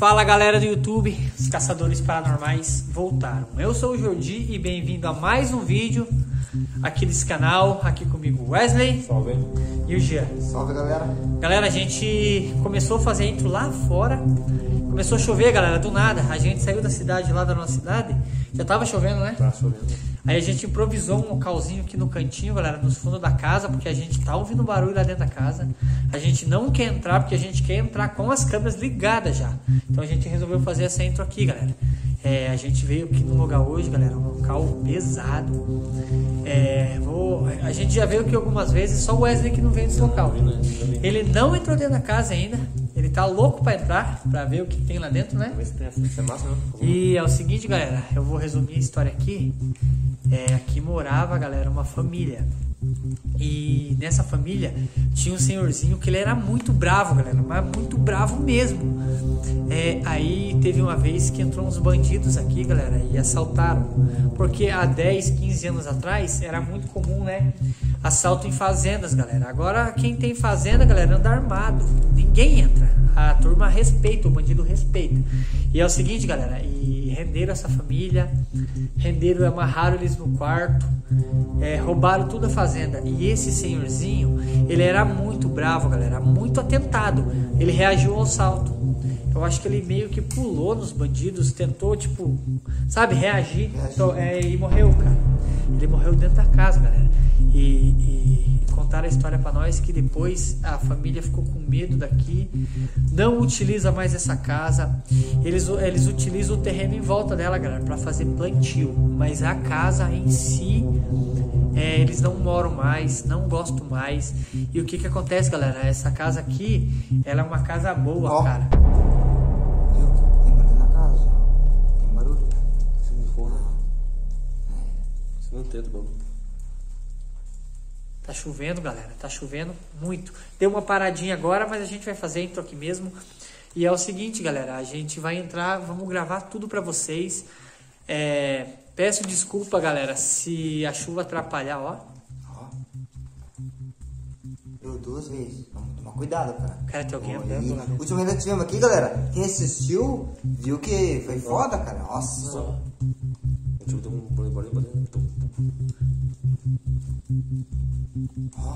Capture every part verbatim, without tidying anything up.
Fala galera do YouTube, os caçadores paranormais voltaram. Eu sou o Jordi e bem-vindo a mais um vídeo aqui desse canal. Aqui comigo Wesley. Salve. E o Jean. Salve galera. Galera, a gente começou a fazer a intro lá fora. Começou a chover, galera, do nada. A gente saiu da cidade, lá da nossa cidade. Já tava chovendo, né? Tá chovendo. Aí a gente improvisou um localzinho aqui no cantinho, galera, nos fundos da casa, porque a gente tá ouvindo barulho lá dentro da casa. A gente não quer entrar, porque a gente quer entrar com as câmeras ligadas já. Então a gente resolveu fazer essa intro aqui, galera. É, a gente veio aqui no lugar hoje, galera, um local pesado. É, vou, a gente já veio aqui algumas vezes, só o Wesley que não veio nesse local. Ele não entrou dentro da casa ainda. Ele tá louco pra entrar, pra ver o que tem lá dentro, né? E é o seguinte, galera, eu vou resumir a história aqui. É, aqui morava, galera, uma família. E nessa família tinha um senhorzinho que ele era muito bravo, galera, mas muito bravo mesmo. É, aí teve uma vez que entrou uns bandidos aqui, galera, e assaltaram. Porque há dez, quinze anos atrás era muito comum, né? Assalto em fazendas, galera. Agora quem tem fazenda, galera, anda armado. Ninguém entra. A turma respeita, o bandido respeita. E é o seguinte, galera, e renderam essa família, renderam, amarraram eles no quarto, é, roubaram toda a fazenda. E esse senhorzinho, ele era muito bravo, galera, muito atentado. Ele reagiu ao assalto. Eu acho que ele meio que pulou nos bandidos, tentou, tipo, sabe, reagir. Então, é, e morreu, cara. Ele morreu dentro da casa, galera. E, e contaram a história pra nós que depois a família ficou com medo daqui, não utiliza mais essa casa. Eles, eles utilizam o terreno em volta dela, galera, pra fazer plantio. Mas a casa em si, é, eles não moram mais, não gostam mais. E o que que acontece, galera? Essa casa aqui, ela é uma casa boa, oh. cara. Tem barulho na casa já. Tem barulho. Se não for, se não tem, bom. Tá chovendo, galera, tá chovendo muito. Deu uma paradinha agora, mas a gente vai fazer intro aqui mesmo. E é o seguinte, galera, a gente vai entrar, vamos gravar tudo pra vocês. É, peço desculpa, galera, se a chuva atrapalhar, ó. Ó. Deu duas vezes. Vamos tomar cuidado, cara. Cara, tem alguém andando lá dentro. Última vez que tivemos aqui, galera, quem assistiu, viu que foi foda, cara. Nossa. Ó. Eu tive um bolinho pra dentro. Ó.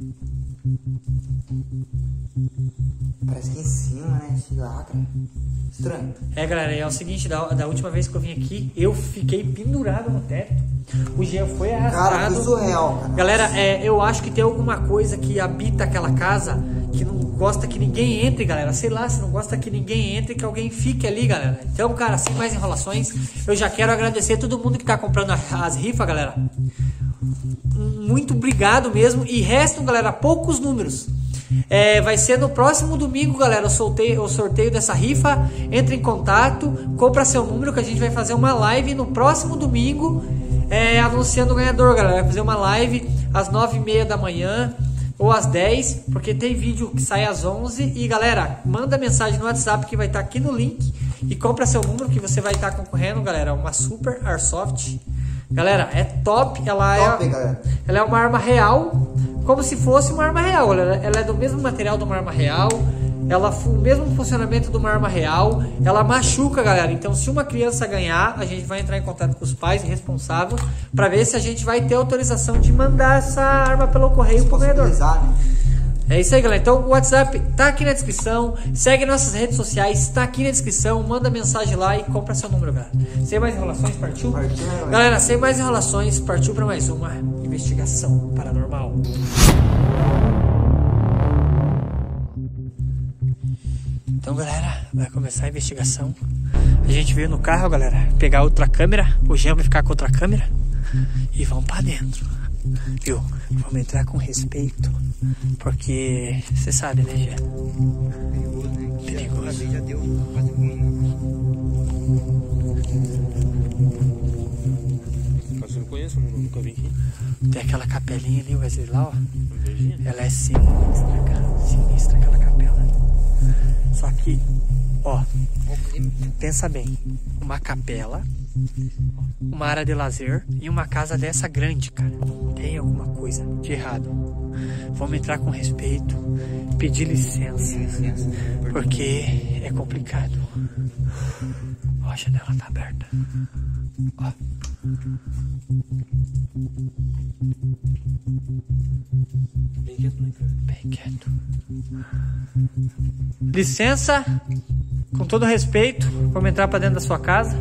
Parece que em cima, né? Chega lá, cara. Estranho. É, galera, é o seguinte, da, da última vez que eu vim aqui, eu fiquei pendurado no teto. O Jean foi arrastado. Cara, que surreal, cara. Galera, é, eu acho que tem alguma coisa que habita aquela casa que não gosta que ninguém entre, galera. Sei lá, se não gosta que ninguém entre, que alguém fique ali, galera. Então, cara, sem mais enrolações, eu já quero agradecer a todo mundo que tá comprando as rifas, galera. Muito obrigado mesmo. E restam, galera, poucos números. É, vai ser no próximo domingo, galera, o sorteio, o sorteio dessa rifa. Entre em contato, compra seu número, que a gente vai fazer uma live no próximo domingo, é, anunciando o ganhador, galera. Vai fazer uma live às nove e meia da manhã ou às dez, porque tem vídeo que sai às onze. E galera, manda mensagem no WhatsApp que vai estar aqui no link e compra seu número, que você vai estar concorrendo, galera, uma Super Airsoft. Galera, é top. Ela, top, é, galera. Ela é uma arma real, como se fosse uma arma real, galera. Ela é do mesmo material de uma arma real. Ela o mesmo funcionamento de uma arma real. Ela machuca, galera. Então, se uma criança ganhar, a gente vai entrar em contato com os pais responsáveis para ver se a gente vai ter autorização de mandar essa arma pelo correio pro ganhador. Né? É isso aí, galera. Então o WhatsApp tá aqui na descrição. Segue nossas redes sociais, tá aqui na descrição. Manda mensagem lá e compra seu número, galera. Sem mais enrolações, partiu? Partiu, galera, sem mais enrolações, partiu para mais uma investigação paranormal. Então, galera, vai começar a investigação. A gente veio no carro, galera, pegar outra câmera. O Jean vai ficar com outra câmera. E vamos pra dentro. Viu? Vamos entrar com respeito. Porque você sabe, né, Jean? Perigoso, né? Perigoso. Já deu quase ruim, né? Mas eu não conheço, nunca vim aqui. Tem aquela capelinha ali, Wesley, lá, ó. Ela é sinistra, cara. Sinistra aquela capela. Só que, ó, pensa bem. Uma capela, uma área de lazer e uma casa dessa grande, cara. Tem alguma coisa de errado. Vamos entrar com respeito, pedir licença, porque é complicado. Ó, a janela tá aberta. Ó. Bem quieto, né, cara? Bem quieto. Licença, com todo respeito, vamos entrar pra dentro da sua casa.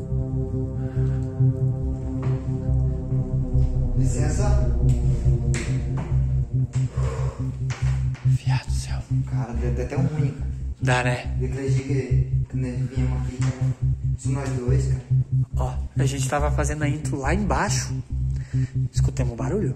Licença. Viado do céu. Cara, deu até um ruim, cara. Dá, né? Daquele dia que quando ele vinha uma filha, só nós dois, cara. Ó, a gente tava fazendo a intro lá embaixo. Escutamos o barulho?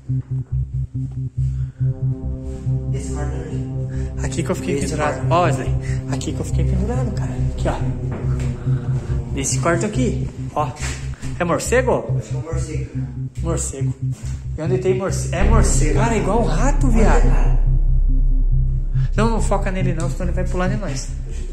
Esse quarto ali. Aqui que eu fiquei Esse pendurado. quarto. Ó, Wesley. Aqui que eu fiquei pendurado, cara. Aqui, ó. Nesse quarto aqui. Ó. É morcego? Acho que é um morcego, cara. Morcego. E onde tem morcego? É morcego. Cara, é igual um rato, viado. Olha, cara. Não, não foca nele não, senão ele vai pular em nós.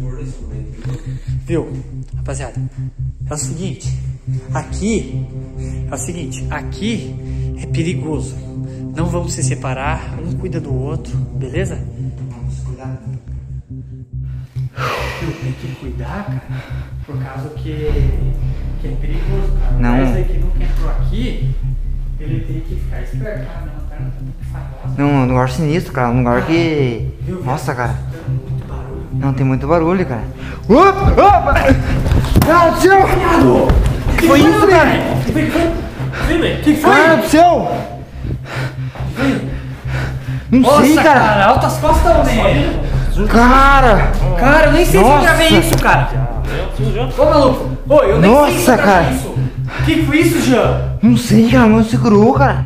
Viu? Rapaziada, é o seguinte. Aqui, é o seguinte. Aqui é perigoso. Não vamos se separar. Um cuida do outro, beleza? Vamos cuidar. Tem que cuidar, cara. Por causa que, que é perigoso, cara. Não. O Wesley que nunca entrou aqui, ele tem que ficar esperto. Cara, minha lanterna tá muito falhosa. Não, um lugar sinistro, cara. Um lugar que... Viu, Nossa, cara. Tem muito barulho. Não, tem muito barulho, cara. Opa! Opa! Cara do céu! Que foi isso, cara? Que foi? Que foi? Cara do céu! Não Nossa, sei, cara. cara, altas costas, homem. Cara! Cara, eu nem sei se eu Nossa. gravei isso, cara. Ô, maluco. Ô, eu nem sei se Nossa, eu gravei cara. isso. Que foi isso, Jean? Não sei, cara. Não segurou, cara.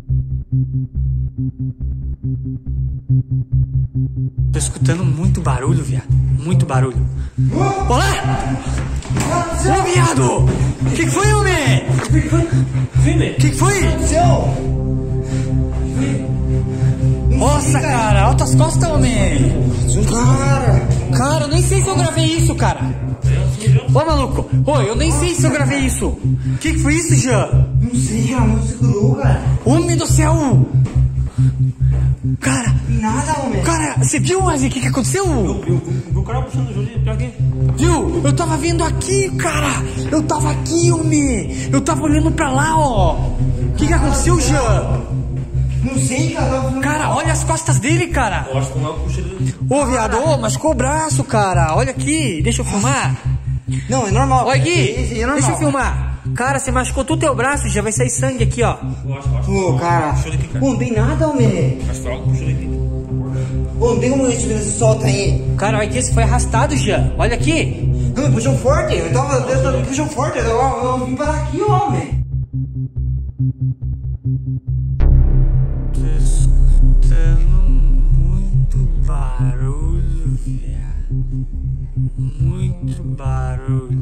Tô escutando muito barulho, viado. Muito barulho. Olá! Ô, viado! Que que foi, homem? Que que foi? Que que foi? Nossa, cara, altas costas, homem. Cara! Cara, eu nem sei se eu gravei isso, cara. Ô, maluco. Ô, eu nem sei se eu gravei isso. Que que foi isso, Jean? Não sei, cara. Não segurou, cara. Homem do céu! Cara, Nada, homem. cara, você viu, Wesley, o que que aconteceu? O cara puxando o Julinho, pior que... Viu? Eu tava vendo aqui, cara. Eu tava aqui, homem. Eu tava olhando pra lá, ó. O que que aconteceu, Jean? Não sei, cara. Tava falando- Cara, olha as costas dele, cara. Eu acho que não puxa ele... Ô, viado, ô, machucou o braço, cara. Olha aqui, deixa eu filmar. Não, é normal. Olha aqui, Esse é normal. deixa eu filmar. Cara, você machucou todo o teu braço, já vai sair sangue aqui, ó. Eu acho, eu acho. Ô, cara. Puxa ele aqui, cara. Pô, não tem nada, homem. Acho que foi algo que puxou ele aqui. Ô, não tem como a gente ver esse solta aí. Cara, olha aqui, esse foi arrastado, Jean. Olha aqui. Não, me puxou forte. Eu tava... Eu tava puxou forte. Eu, eu, eu vim parar aqui, homem. Tô escutando muito barulho, viado. Muito barulho.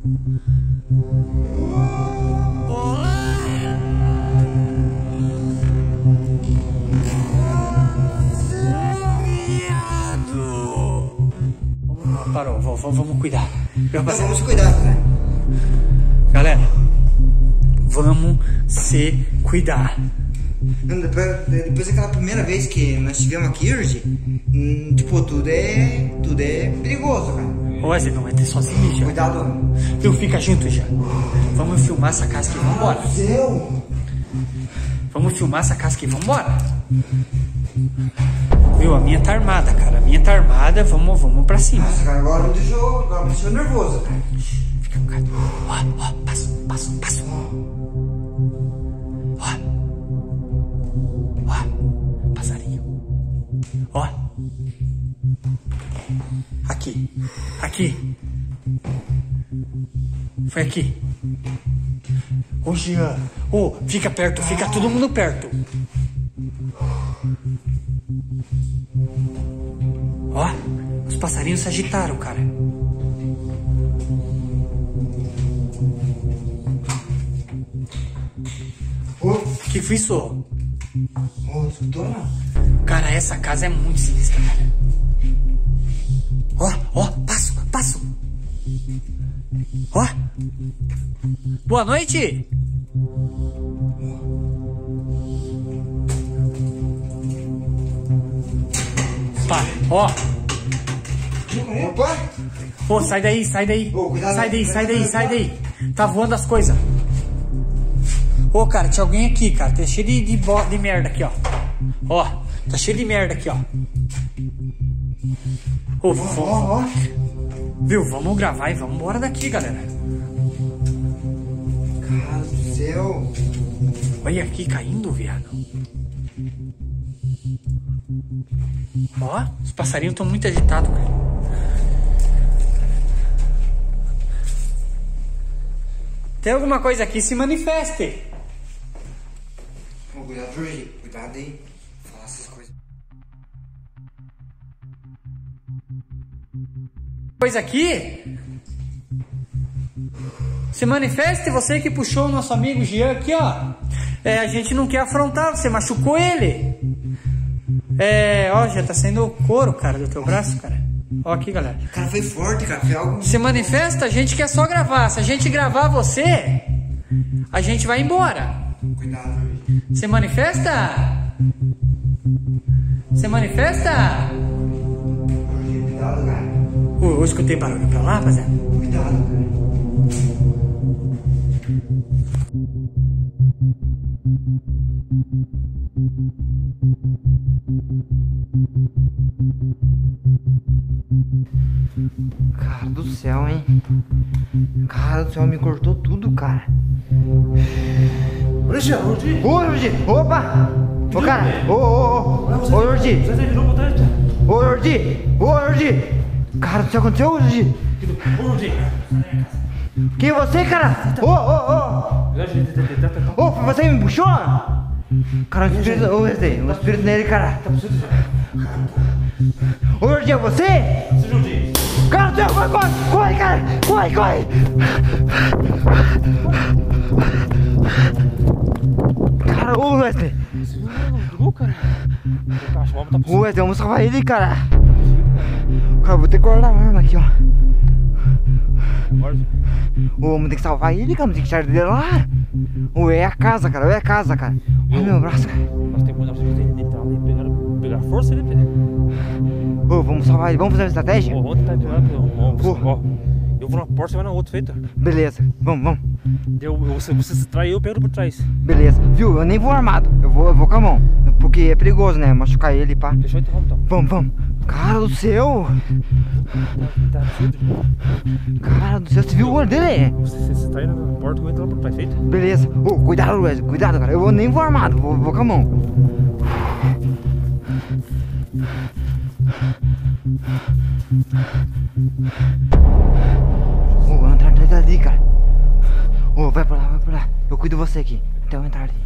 Olá! Viado! Vamos, parou, vamos, vamos cuidar. Meu Nós rapaziada, vamos cuidar, cara. galera, vamos se cuidar. Não, Depois, depois daquela primeira vez que nós estivemos aqui hoje, hum, tipo, tudo é, tudo é perigoso, cara. Ô, Wesley, não vai ter sozinho, já. Cuidado. Viu, fica junto já. Vamos filmar essa casca e vambora. Céu. Vamos filmar essa casca e vambora. Viu, a minha tá armada, cara. A minha tá armada, vamos, vamos pra cima. Nossa, cara, agora me deixou, agora me deixou nervoso, cara. Fica calado. Ó, ó, passo, passo, passo. Ó. Ó, passarinho. Ó. Aqui, aqui. Foi aqui. Ô, Jean. Ô, fica perto, fica todo mundo perto. Ó, os passarinhos se agitaram, cara. Ô, O que foi isso? ô, escutou, não? Cara, essa casa é muito sinistra, cara. Ó, ó, passo, passo. Ó. Boa noite. Pá, ó. Opa! Ô, sai daí, sai daí. Ô, cuidado, sai daí, sai daí, cuidado, sai daí. Tá voando as coisas. Ô, cara, tinha alguém aqui, cara. Tá cheio de, de, bo... de merda aqui, ó. Ó, tá cheio de merda aqui, ó. Ô, vamos... Ó, ó. Viu, vamos gravar e vamos embora daqui, galera. Cara do céu. Olha aqui, caindo, viado. Ó, os passarinhos estão muito agitados, cara. Tem alguma coisa aqui, se manifeste. Ô, cuidado, Jorge. Cuidado aí. Falar essas coisas. Coisa aqui. Se manifeste, você que puxou o nosso amigo Jean aqui, ó. É, a gente não quer afrontar, você machucou ele. É, ó, já tá saindo couro, cara, do teu braço, cara. Ó aqui, galera. Cara, foi forte, cara. Foi algo... Se manifesta, a gente quer só gravar. Se a gente gravar você, a gente vai embora. Cuidado, Jorge. Se manifesta? Se manifesta? Jorge, cuidado, cara. Ô, eu escutei barulho pra lá, rapaziada. Cuidado, cara. Cara do céu, hein? Cara do céu, me cortou tudo, cara. Olha, Jean, Jordi. Ô, Jordi, opa! Ô, cara, ô, ô, ô, ô, Jordi. Você terminou por trás, Ô, Jordi, ô, Jordi. Cara do céu, aconteceu, Jordi? Ô, Jordi. Quem é você, cara? Ô, ô, ô. Ô, foi você que me puxou? Cara, o espírito, ô, Wesley, o espírito nele, cara. Ô, Jordi, é você? Você, Jordi. Cara do céu, corre, corre, corre, cara, corre, corre. Cara, ô, Wesley. Você não ligou, cara? O cachorro tá Ô, passando. Wesley, vamos salvar ele, cara. Cara, vou ter que guardar a arma aqui, ó. Agora, Ô, vamos ter que salvar ele, cara, vamos ter que tirar ele lá. Ô, é a casa, cara, é a casa, cara. Olha meu braço, cara. nós temos nós temos que tentar pegar, pegar força dele, Pedro. Ô, vamos salvar ele, vamos fazer uma estratégia? Ó, vamos tentar pegar, Pedro. Ó, você- Ô. ó, eu vou na porta, você vai na outra, feita. Beleza, vamos, vamos. Eu, eu- você, você se trai, eu pego por trás. Beleza, viu? Eu nem vou armado, eu vou, eu vou com a mão. Porque é perigoso, né? Machucar ele, pá. Fechou, então vamos, então. Vamos, vamos. Cara do céu! Tá, tá tudo. Cara do céu, você viu o olho dele? Você, você se trai na porta, eu vou entrar lá por trás, feito? Beleza. Ô, cuidado, Wesley, cuidado, cara. Eu vou- nem vou armado, vou, vou com a mão. Ô, vou entrar atrás ali, cara. Ô, vai pra lá, vai pra lá. Eu cuido de você aqui. Então entrar ali.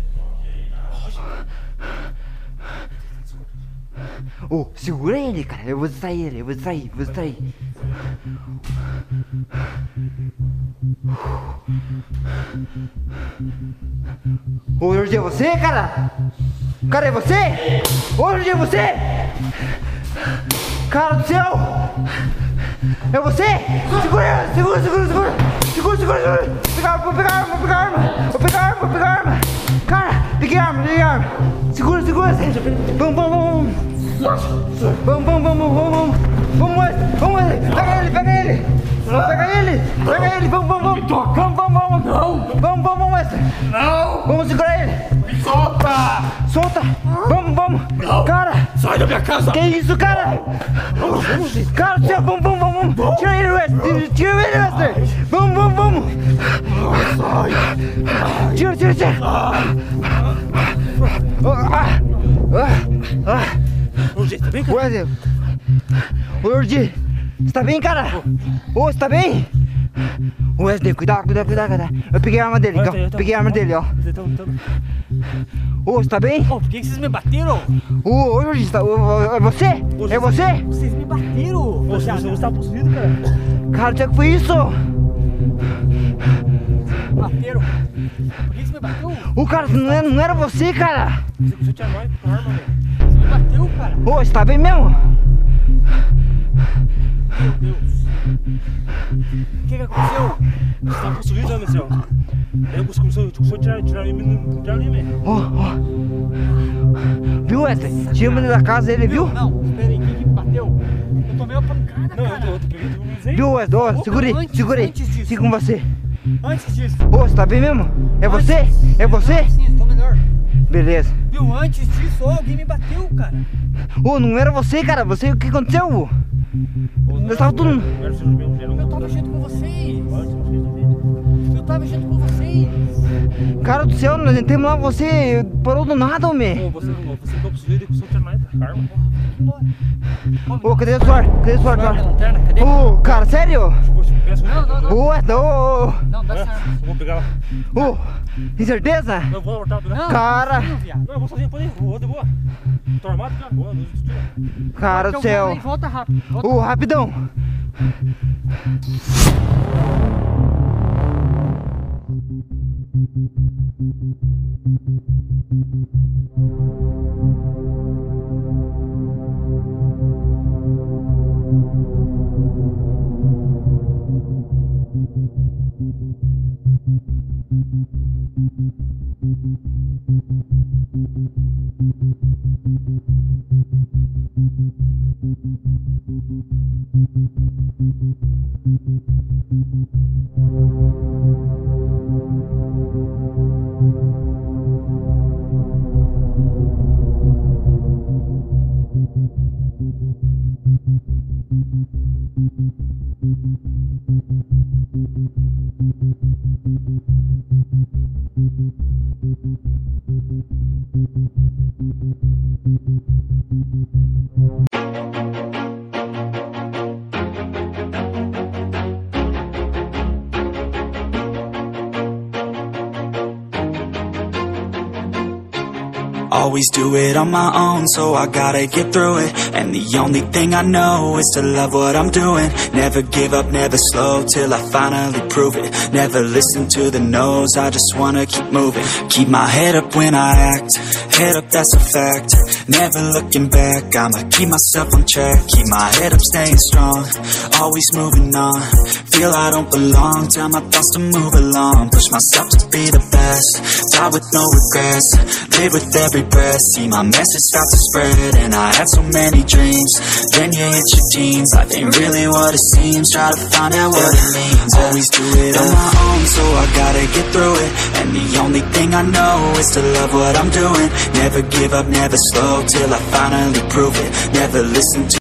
Ô, segura ele, cara. Eu vou distrair ele, eu vou distrair, vou distrair. Ô, Jorge, é você, cara? Cara, é você? Ô, Jorge, é você? Cara do céu! É você? Segura, segura, segura, segura! Segura, segura, segura! Pega a arma, vou pegar a arma, vou pegar a arma! Vou pegar a arma, vou pegar a arma! Cara, peguei a arma, peguei a arma! Segura, segura! Vamos, vamos, vamos! Vamos, vamos, vamos, vamos, vamos! Vamos, Wesley, vamos, Wesley! Pega ele, pega ele! Pega ele! Pega ele! Vamos, vamos, vamos! Vamos, vamos, vamos! Não! Vamos, vamos, Wesley! Não! Vamos segurar ele! Solta! Solta! Vamos, vamos! Não. Cara! Sai da minha casa! Que isso, cara? Cara do céu, vamos, vamos, vamos! Vamos. Tira ele, Wesley! Tira ele, Wesley! Vamos, vamos, vamos! Tira, tira, tira! Ah, ah, ah. Jordi, tá bem, cara? Wesley! Ô, Jordi! Você tá bem, cara? Ô, você tá bem? Wesley, cuidado, cuidado, cuidado, cuidado. Eu peguei a arma dele, então. Peguei a arma dele, ó. Então, então. Ô, você tá bem? Ô, por que que vocês me bateram? Ô, ô, Jordi, você tá... ô, ô, é você? É você? Vocês me bateram! Você, você, você tá possuído, cara? Cara, o que foi isso? Bateram? Por que que você me bateu? Ô, cara, não era, não era você, cara. Você começou a tirar nós com arma, velho. Você me bateu, cara. Ô, você tá bem mesmo? Meu Deus. O que que aconteceu? Você tá possuído, né, Marcelo? Aí você começou, começou a tirar, tirar em mim, não tirar em mim, velho. Ó, ó. Viu, Wesley? Tiramos ele da casa, ele viu? Não, espera aí, quem que me bateu? Eu tomei uma pancada, Não, eu, cara. eu, eu peguei, eu Viu, Wesley? Ô, segura aí, antes, segura aí. antes disso. Fica com você. Antes disso. Ô, você tá bem mesmo? É você? Antes- É você? Não, sim, estou melhor. Beleza. Viu, antes disso, ó, alguém me bateu, cara. Ô, não era você, cara. Você, o que aconteceu? Nós tava tudo... Eu tava junto com vocês. Eu tava junto com vocês. Cara do céu, nós entramos lá, você parou do nada, homem. Você ficou possuído com o seu Ternite, karma. Ô, cadê o suor? Cadê o suor? Guarda a lanterna, cadê? Ô, cara, sério? Não, não, não. Ô, Wesley, ô, ô, Não, dá essa arma. Eu vou pegar lá. ô. Tem certeza? Eu vou voltar durante. Não, Cara. sozinho, viado. Não, eu vou sozinho, pode ir. Eu vou de boa. Tô armado, cara. Boa, não existe. Cara Então do céu. volta aí, volta rápido. Volta. Ô, rapidão. Always do it on my own, so I gotta get through it. And the only thing I know is to love what I'm doing. Never give up, never slow, till I finally prove it. Never listen to the no's, I just wanna keep moving. Keep my head up when I act, head up, that's a fact. Never looking back, I'ma keep myself on track. Keep my head up, staying strong, always moving on. Feel I don't belong, tell my thoughts to move along. Push myself to be the best, die with no regrets. Live with every breath, see my message start to spread. And I had so many dreams, then you hit your teens. Life ain't really what it seems, try to find out what it means. Always do it on my own, so I gotta get through it. And the only thing I know is to love what I'm doing. Never give up, never slow, till I finally prove it. Never listen to